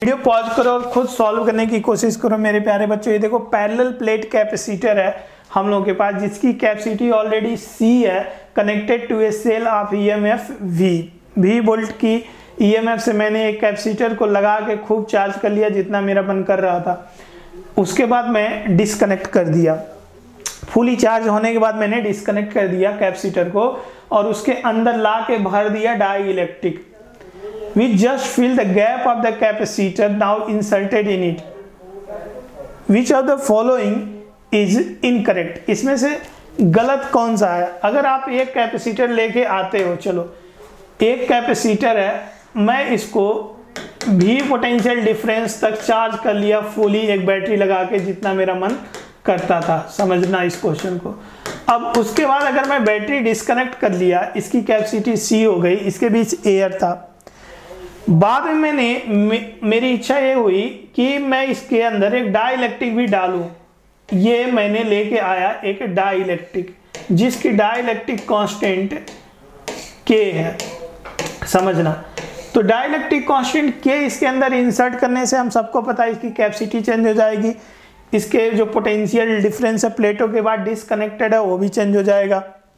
Video pause करो और खुद सॉल्व करने की कोशिश करो मेरे प्यारे बच्चों। ये देखो पैरेलल प्लेट कैपेसिटर है हम लोगों के पास, जिसकी कैपेसिटी ऑलरेडी C है, connected to a cell of EMF V volt की EMF से मैंने एक कैपेसिटर को लगा के खूब चार्ज कर लिया जितना मेरा मन कर रहा था। उसके बाद मैं डिस्कनेक्ट कर दिया, फुली चार्ज होने के बाद मैंने डिस्कनेक्ट कर दिया कैपेसिटर को और उसके अंदर ला के भर दिया dielectric. We just fill the gap of the capacitor now inserted in it. Which of the following is incorrect? इसमें से गलत कौन सा है? अगर आप एक कैपेसिटर लेके आते हो, चलो एक कैपेसिटर है, मैं इसको भी पोटेंशियल डिफरेंस तक चार्ज कर लिया फुली एक बैटरी लगा के जितना मेरा मन करता था। समझना इस क्वेश्चन को। अब उसके बाद अगर मैं बैटरी डिस्कनेक्ट कर लिया, इसकी कैपेसिटी C हो गई, इसके बीच एयर था। बाद में मेरी इच्छा ये हुई कि मैं इसके अंदर एक डाई इलेक्ट्रिक भी डालूं। ये मैंने लेके आया एक डाई इलेक्ट्रिक जिसकी डाई इलेक्ट्रिक कांस्टेंट K है। समझना, तो डाई इलेक्ट्रिक कांस्टेंट K इसके अंदर इंसर्ट करने से हम सबको पता है इसकी कैपेसिटी चेंज हो जाएगी, इसके जो पोटेंशियल डिफरेंस है प्लेटों के बाद डिसकनेक्टेड है वो भी चेंज हो जाएगा।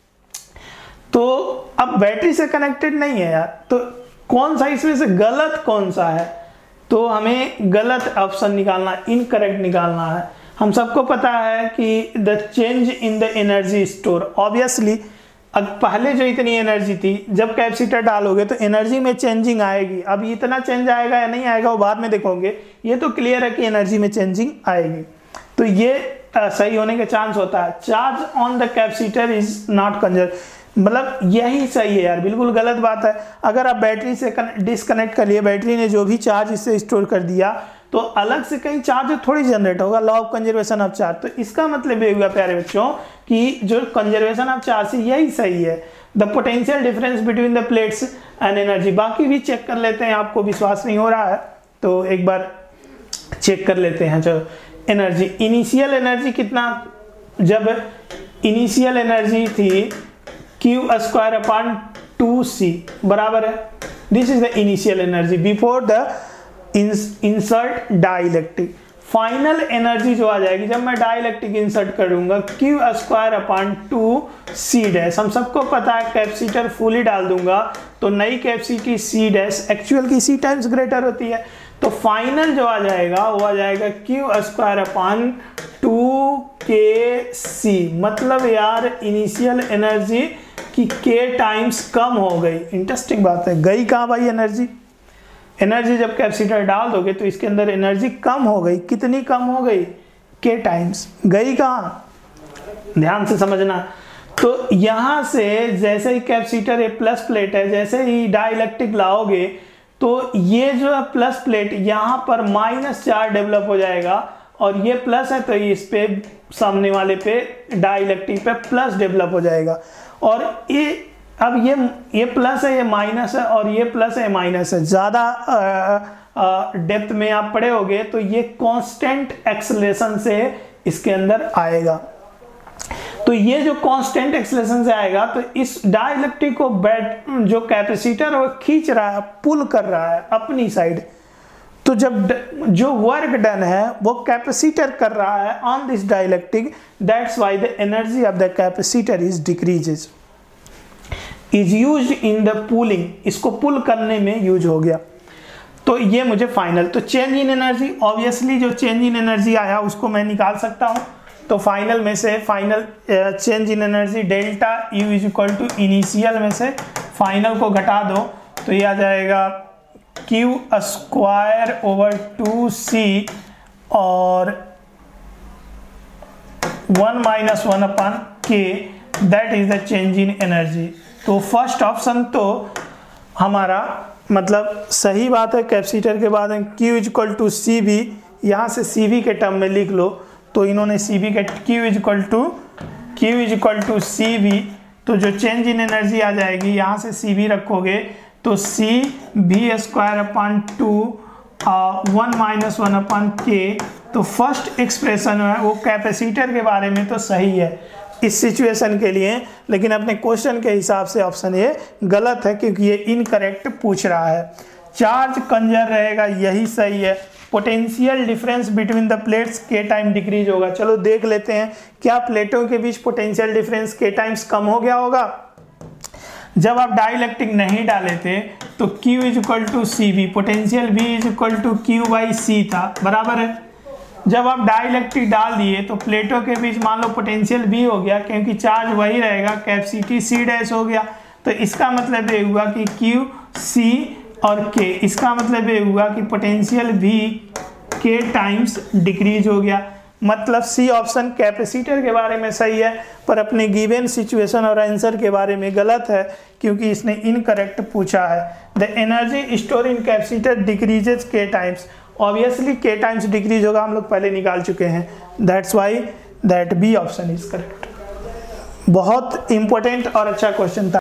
तो अब बैटरी से कनेक्टेड नहीं है यार, तो कौन सा इसमें से गलत कौन सा है? तो हमें गलत ऑप्शन निकालना, इनकरेक्ट निकालना है। हम सबको पता है कि the change in the energy store, obviously अब पहले जो इतनी एनर्जी थी जब कैपेसिटर डालोगे तो एनर्जी में चेंजिंग आएगी। अब इतना चेंज आएगा या नहीं आएगा वो बाद में देखोगे, ये तो क्लियर है कि एनर्जी में चेंजिंग आएगी। तो ये सही होने के चांस होता है। Charge on the capacitor is not conserve, मतलब यही सही है यार, बिल्कुल गलत बात है। अगर आप बैटरी से डिस्कनेक्ट कर लिए, बैटरी ने जो भी चार्ज इससे स्टोर कर दिया तो अलग से कहीं चार्ज थोड़ी जनरेट होगा, law of conservation of charge. तो इसका मतलब ये हुआ प्यारे बच्चों कि जो कंजर्वेशन ऑफ चार्ज है यही सही है, the potential difference between the plates and energy. बाकी भी चेक कर लेते हैं, आपको विश्वास नहीं हो रहा है तो एक बार चेक कर लेते हैं। चलो एनर्जी, इनिशियल एनर्जी कितना, जब इनिशियल एनर्जी थी Q²/2C बराबर है, this is the initial energy before the insert dielectric. Final energy जो आ जाएगी जब मैं डाई इलेक्ट्रिक इंसर्ट करूंगा Q²/2C'। हम सबको पता है कैपेसिटर फुली डाल दूंगा तो नई कैपेसिटी C' एक्चुअल की C टाइम्स ग्रेटर होती है, तो फाइनल जो आ जाएगा वो आ जाएगा Q²/2kC। मतलब यार इनिशियल एनर्जी की K टाइम्स कम हो गई। इंटरेस्टिंग बात है, गई कहाँ भाई एनर्जी? एनर्जी जब कैपेसिटर डाल दोगे तो इसके अंदर एनर्जी कम हो गई। कितनी कम हो गई? K times. गई कहाँ? ध्यान से समझना। तो यहां से जैसे ही कैपेसिटर एक प्लस प्लेट है, जैसे ही डाई इलेक्ट्रिक लाओगे तो ये जो है प्लस प्लेट यहाँ पर माइनस चार्ज डेवलप हो जाएगा और ये प्लस है तो इस पे सामने वाले पे डाई इलेक्ट्रिक पे प्लस डेवलप हो जाएगा। और ये अब ये प्लस है, ये माइनस है, और ये प्लस है, माइनस है। ज़्यादा डेप्थ में आप पढ़े होगे तो ये कांस्टेंट एक्सेलरेशन से इसके अंदर आएगा। तो ये जो कांस्टेंट एक्सेलरेशन से आएगा तो इस डाई इलेक्ट्रिक को जो कैपेसिटर वो खींच रहा है, पुल कर रहा है अपनी साइड। तो जब जो वर्क डन है वो कैपेसिटर कर रहा है on this dielectric, that's why the energy of the capacitor is decreases, is used in the pulling. इसको पुल करने में यूज हो गया। तो ये मुझे फाइनल, तो चेंज इन एनर्जी, ऑब्वियसली जो चेंज इन एनर्जी आया उसको मैं निकाल सकता हूँ। तो फाइनल में से final change in energy delta U is equal to initial में से फाइनल को घटा दो तो ये आ जाएगा Q²/2C और 1-1/K, that is the change in energy. तो फर्स्ट ऑप्शन तो हमारा मतलब सही बात है। कैपेसिटर के बाद Q is equal to CV, यहाँ से CV के टर्म में लिख लो। तो इन्होंने CV के Q is equal to CV, तो जो चेंज इन एनर्जी आ जाएगी यहाँ से CV रखोगे तो CV²/2 1-1/K। तो फर्स्ट एक्सप्रेशन है वो कैपेसिटर के बारे में तो सही है इस सिचुएशन के लिए, लेकिन अपने क्वेश्चन के हिसाब से ऑप्शन ये गलत है क्योंकि ये इनकरेक्ट पूछ रहा है। चार्ज कंजर रहेगा, यही सही है। Potential difference between the plates K time decrease होगा। चलो देख लेते हैं क्या प्लेटों के बीच पोटेंशियल डिफरेंस के टाइम्स कम हो गया होगा। जब आप डाइलेक्ट्रिक नहीं डाले थे तो Q is equal to C V, potential V is equal to Q by C था, बराबर है। जब आप डाइलेक्ट्रिक डाल दिए तो प्लेटों के बीच मान लो पोटेंशियल V हो गया, क्योंकि चार्ज वही रहेगा, कैपेसिटी C डैश हो गया। तो इसका मतलब ये हुआ कि Q, C और K, इसका मतलब ये हुआ कि potential V K times decrease हो गया। मतलब सी ऑप्शन कैपेसिटर के बारे में सही है, पर अपने गिवन सिचुएशन और आंसर के बारे में गलत है, क्योंकि इसने इनकरेक्ट पूछा है। The energy store in capacitor decreases K times, obviously K times decrease होगा, हम लोग पहले निकाल चुके हैं। That's why that B option is correct. बहुत इंपॉर्टेंट और अच्छा क्वेश्चन था।